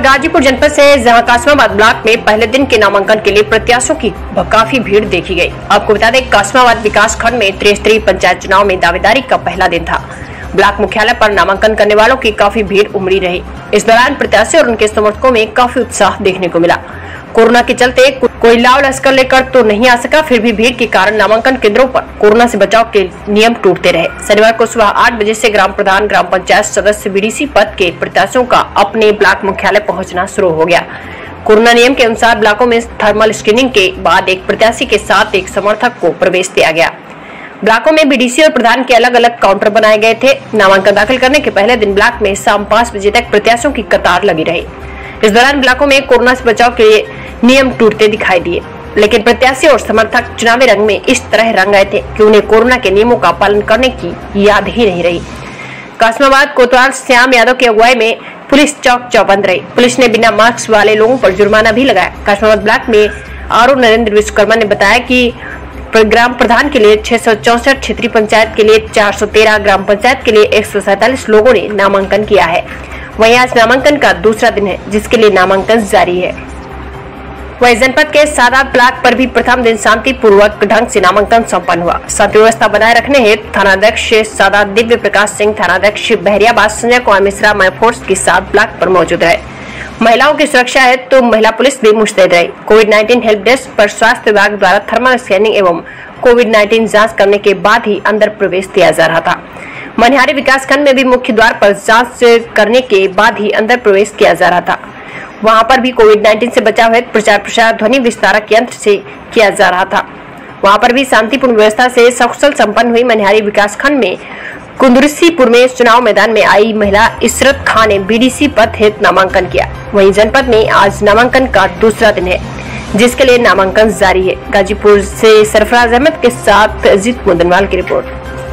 गाजीपुर जनपद से जहां कासमाबाद ब्लॉक में पहले दिन के नामांकन के लिए प्रत्याशियों की काफी भीड़ देखी गई। आपको बता दें, कासमाबाद विकास खंड में त्रिस्तरीय पंचायत चुनाव में दावेदारी का पहला दिन था। ब्लॉक मुख्यालय पर नामांकन करने वालों की काफी भीड़ उमड़ी रही। इस दौरान प्रत्याशी और उनके समर्थकों में काफी उत्साह देखने को मिला। कोरोना के चलते कोई लाव लश्कर लेकर तो नहीं आ सका, फिर भी भीड़ के कारण नामांकन केंद्रों पर कोरोना से बचाव के नियम टूटते रहे। शनिवार को सुबह 8 बजे से ग्राम प्रधान, ग्राम पंचायत सदस्य, बीडीसी पद के प्रत्याशियों का अपने ब्लॉक मुख्यालय पहुंचना शुरू हो गया। कोरोना नियम के अनुसार ब्लॉकों में थर्मल स्क्रीनिंग के बाद एक प्रत्याशी के साथ एक समर्थक को प्रवेश दिया गया। ब्लॉकों में बीडीसी और प्रधान के अलग अलग काउंटर बनाए गए थे। नामांकन दाखिल करने के पहले दिन ब्लॉक में शाम 5 बजे तक प्रत्याशियों की कतार लगी रही। इस दौरान ब्लॉकों में कोरोना से बचाव के लिए नियम टूटते दिखाई दिए, लेकिन प्रत्याशी और समर्थक चुनावी रंग में इस तरह रंग गए थे कि उन्हें कोरोना के नियमों का पालन करने की याद ही नहीं रही। कासमाबाद कोतवाल श्याम यादव की अगुवाई में पुलिस चौक चौबंद रही। पुलिस ने बिना मास्क वाले लोगों पर जुर्माना भी लगाया। कासमाबाद ब्लॉक में आरओ नरेंद्र विश्वकर्मा ने बताया कि ग्राम प्रधान के लिए 664, क्षेत्रीय पंचायत के लिए 413, ग्राम पंचायत के लिए 147 लोगों ने नामांकन किया है। वहीं आज नामांकन का दूसरा दिन है, जिसके लिए नामांकन जारी है। वहीं जनपद के सादात ब्लॉक पर भी प्रथम दिन शांतिपूर्वक ढंग से नामांकन संपन्न हुआ। शांति व्यवस्था बनाए रखने हेतु थानाध्यक्ष सादात दिव्य प्रकाश सिंह, थानाध्यक्ष बहरियाबाद संजय कुमार मिश्रा फोर्स के साथ ब्लॉक पर मौजूद रहे। महिलाओं की सुरक्षा है तो महिला पुलिस भी मुस्तैद रही। कोविड-19 हेल्प डेस्क पर स्वास्थ्य विभाग द्वारा थर्मल स्कैनिंग एवं कोविड-19 जांच करने के बाद ही अंदर प्रवेश दिया जा रहा था। मनिहारी विकास खंड में भी मुख्य द्वार पर जांच करने के बाद ही अंदर प्रवेश किया जा रहा था। वहां पर भी कोविड-19 से बचाव हेतु प्रचार प्रसार ध्वनि विस्तारक यंत्र से किया जा रहा था। वहां पर भी शांतिपूर्ण व्यवस्था से सकुशल संपन्न हुई। मनिहारी विकास खंड में कुंदुरसीपुर में चुनाव मैदान में आई महिला इशरत खान ने बीडीसी पद हेतु नामांकन किया। वहीं जनपद में आज नामांकन का दूसरा दिन है, जिसके लिए नामांकन जारी है। गाजीपुर से सरफराज अहमद के साथ अजीत मुदनवाल की रिपोर्ट।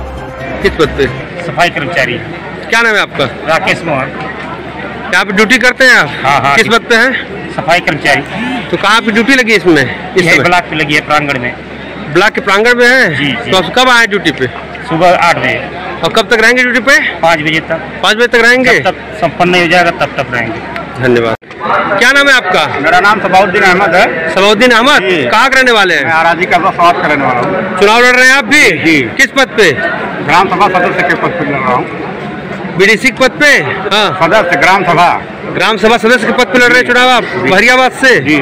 किस पद पे? सफाई कर्मचारी। क्या नाम है आपका? राकेश मोहन। यहाँ पे ड्यूटी करते हैं आप? हाँ। किस पद पे है? सफाई कर्मचारी। तो कहाँ पे ड्यूटी लगी इसमें? इस ब्लॉक पे लगी है, प्रांगण में। ब्लॉक के प्रांगण में है? जी। तो आप कब आए ड्यूटी पे? सुबह 8 बजे। और कब तक रहेंगे ड्यूटी पे? 5 बजे तक। 5 बजे तक रहेंगे? जब तक संपन्न नहीं हो जाएगा तब तक रहेंगे। धन्यवाद। क्या नाम है आपका? मेरा नाम सबाउद्दीन अहमद है। सबाउद्दीन अहमद, कहाँ के रहने वाले हैं? मैं आराजी का स्वागत करने वाला हूँ। चुनाव लड़ रहे हैं आप भी? जी। किस पद पे? ग्राम सभा सदस्य के पद पे लड़ रहा हूँ। बीडीसी पद पे? हाँ। सदस्य ग्राम सभा सदस्य के पद पे लड़ रहे हैं चुनाव आप बहरियाबाद से? जी।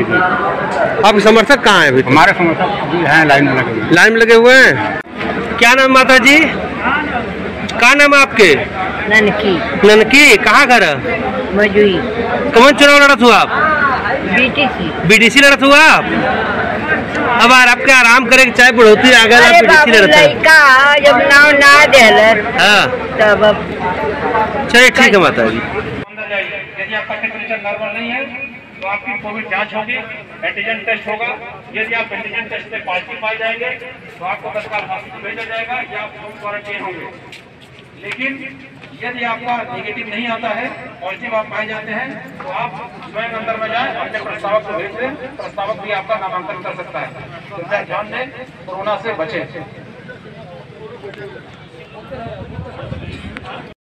आपके समर्थक कहाँ है अभी? हमारे समर्थक हैं लाइन में लगे हुए हैं। क्या नाम माता जी? क्या नाम है आपके? ननकी। कहाँ घर है? मजुई। कौन चुनाव लड़त हुआ आप? बीडीसी लड़त हुआ आप? अब आपके आराम करे चाहे बढ़ोतरी आ गया, बीडीसी लड़त है। जब नाव ना देलर हाँ तब चलिए ठीक है माता जी। यदि आपका टेम्परेचर नॉर्मल नहीं है तो आपकी कोविड जांच होगी, एंटीजन टेस्ट होगा। यदि आप एंटीजन टेस्ट से पॉजिटिव पाए जाएंगे तो आपको तत्काल हॉस्पिटल भेजा जाएगा या आप होम क्वारंटाइन होंगे। लेकिन यदि आपका नेगेटिव नहीं आता है, पॉजिटिव आप पाए जाते हैं, तो आप स्वयं अंदर में जाए, अपने प्रस्तावक को भेज दें। प्रस्तावक भी आपका नामांकन कर सकता है। कृपया ध्यान दें, कोरोना से बचें।